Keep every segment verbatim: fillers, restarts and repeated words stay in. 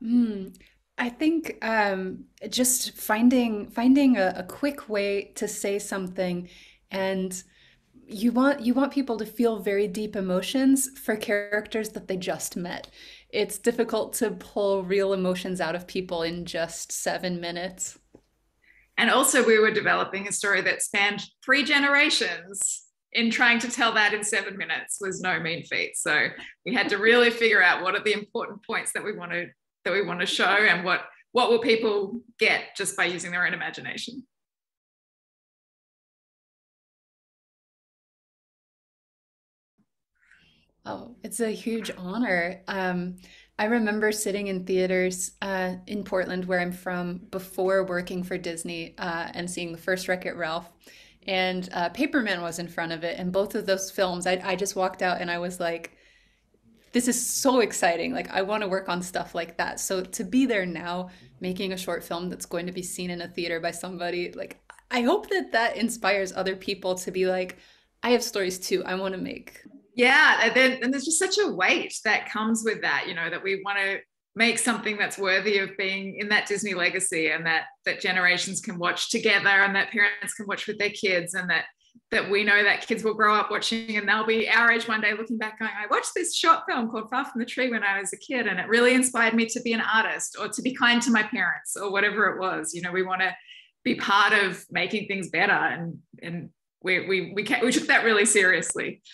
Mm, I think um, just finding finding a, a quick way to say something, and you want you want people to feel very deep emotions for characters that they just met. It's difficult to pull real emotions out of people in just seven minutes. And also, we were developing a story that spanned three generations. In trying to tell that in seven minutes was no mean feat. So we had to really figure out what are the important points that we want to that we want to show, and what what will people get just by using their own imagination. Oh, it's a huge honor. Um, I remember sitting in theaters uh, in Portland, where I'm from, before working for Disney, uh, and seeing the first Wreck-It Ralph. And uh, Paperman was in front of it. And both of those films, I, I just walked out and I was like, this is so exciting. Like, I want to work on stuff like that. So to be there now, making a short film that's going to be seen in a theater by somebody, like, I hope that that inspires other people to be like, I have stories too, I want to make. Yeah, and then and there's just such a weight that comes with that, you know, that we want to make something that's worthy of being in that Disney legacy, and that that generations can watch together, and that parents can watch with their kids, and that that we know that kids will grow up watching, and they'll be our age one day looking back going, I watched this short film called Far From the Tree when I was a kid, and it really inspired me to be an artist, or to be kind to my parents, or whatever it was. You know, we want to be part of making things better, and and we we we, we took that really seriously.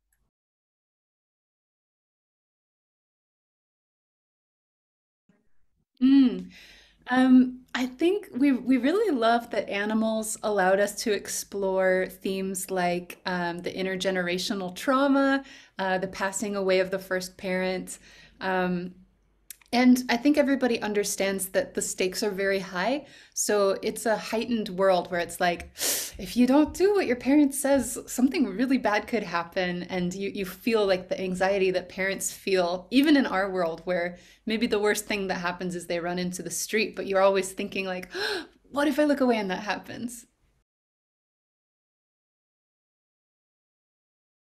Mm. Um, I think we we really love that animals allowed us to explore themes like um, the intergenerational trauma, uh, the passing away of the first parent. Um, and I think everybody understands that the stakes are very high. So it's a heightened world where it's like, if you don't do what your parent says, something really bad could happen. And you, you feel like the anxiety that parents feel, even in our world, where maybe the worst thing that happens is they run into the street, but you're always thinking like, what if I look away and that happens?